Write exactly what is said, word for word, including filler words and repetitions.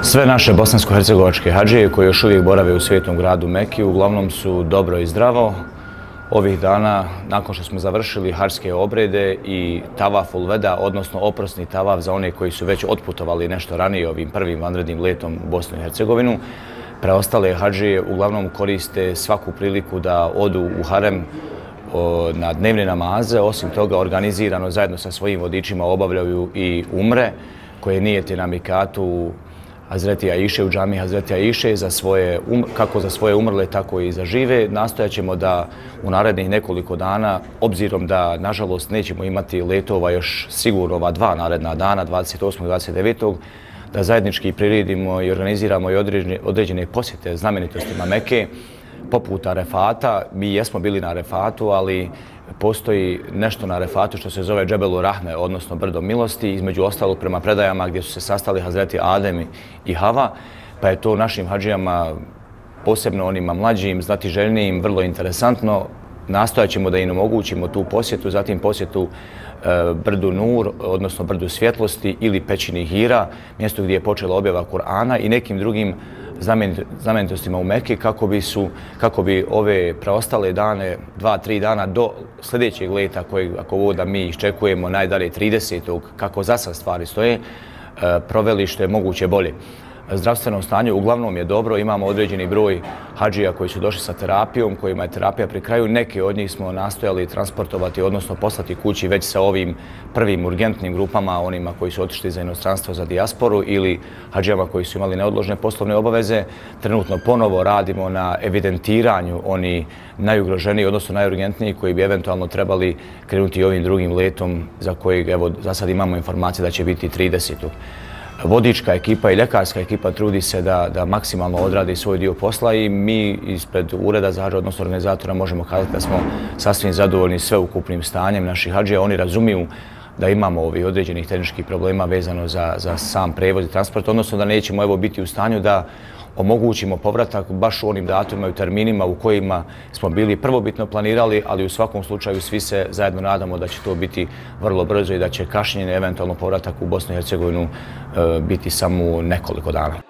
Sve naše bosansko-hercegovačke hadžije koji još uvijek borave u svijetom gradu Meki uglavnom su dobro i zdravo. Ovih dana, nakon što smo završili hadžske obrede i tavaf ul veda, odnosno oprosni tavaf za one koji su već otputovali nešto ranije ovim prvim vanrednim letom u Bosnu i Hercegovinu, preostale hadžije uglavnom koriste svaku priliku da odu u harem na dnevne namaze. Osim toga, organizirano zajedno sa svojim vodičima obavljaju i umre, koje nijete na mikatu Hazreti Aiše, u džamiji Hazreti Aiše, za svoje, kako za svoje umrle, tako i za žive. Nastojat ćemo da u narednih nekoliko dana, obzirom da, nažalost, nećemo imati letova još sigurno ova dva naredna dana, dvadeset osmog i dvadeset devetog da zajednički priredimo i organiziramo i određene, određene posjete znamenitostima Meke, poput Arefata. Mi jesmo bili na Arefatu, ali postoji nešto na Arefatu što se zove Džebelu Rahme, odnosno brdo milosti, između ostalog prema predajama gdje su se sastali Hazreti Adem i Hava, pa je to našim hadžijama, posebno onima mlađim, znatiželjnijim, vrlo interesantno. Nastojat ćemo da im omogućimo tu posjetu, zatim posjetu e, brdu Nur, odnosno brdu svjetlosti ili pećini Hira, mjestu gdje je počela objava Kur'ana i nekim drugim znamenitostima u Meki, kako bi, su, kako bi ove preostale dane, dva, tri dana do sljedećeg leta, kojeg, ako ovo da mi iščekujemo najdalje tridesetog, kako za sad stvari stoje, proveli što je moguće bolje. Zdravstveno stanje uglavnom je dobro, imamo određeni broj hadžija koji su došli sa terapijom, kojima je terapija pri kraju. Neke od njih smo nastojali transportovati, odnosno poslati kući već sa ovim prvim urgentnim grupama, onima koji su otišli za inostranstvo, za dijasporu, ili hadžijama koji su imali neodložne poslovne obaveze. Trenutno ponovo radimo na evidentiranju oni najugroženiji, odnosno najurgentniji, koji bi eventualno trebali krenuti ovim drugim letom, za kojeg evo za sad imamo informacije da će biti tridesetog Vodička ekipa i ljekarska ekipa trudi se da, da maksimalno odradi svoj dio posla i mi ispred Ureda za hadž, odnosno organizatora, možemo kazati da smo sasvim zadovoljni sveukupnim stanjem naših hadžija. Oni razumiju da imamo ovih određenih tehničkih problema vezano za, za sam prevoz i transport, odnosno da nećemo evo biti u stanju da omogućimo povratak baš u onim datumima i terminima u kojima smo bili prvobitno planirali, ali u svakom slučaju svi se zajedno nadamo da će to biti vrlo brzo i da će kašnjenje, eventualno povratak u Bosnu i Hercegovinu, biti samo nekoliko dana.